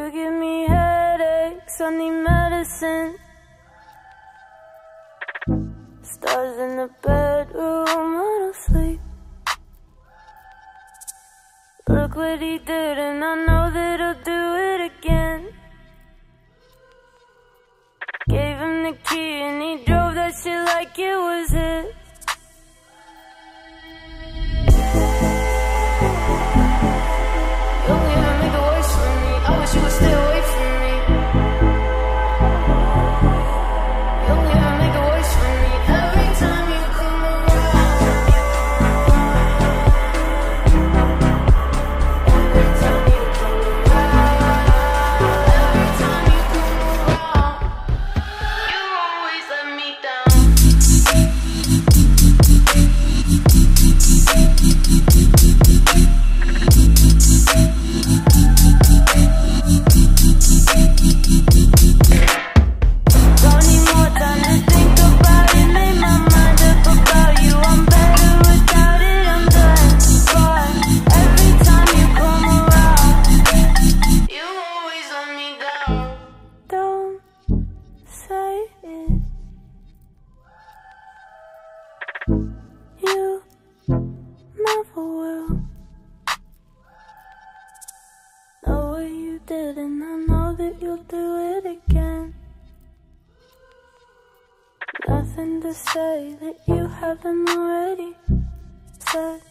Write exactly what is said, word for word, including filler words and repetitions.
You give me headaches, I need medicine. Stars in the bedroom, I don't sleep. Look what he did, and I know that he'll do it again. Gave him the key and he drove that shit like it was his. You only ever make it worse for me. I wish you would stay away from me. You only ever make it worse for me. Every time you come around, every time you come around, every time you come around, you always let me down. Don't need more time to think about it. Made my mind up about you. I'm better without it. I'm done. But every time you come around, you always let me down. Don't say it. You never will. Know what you did, and I know that you'll do it again. Nothing to say that you haven't already said.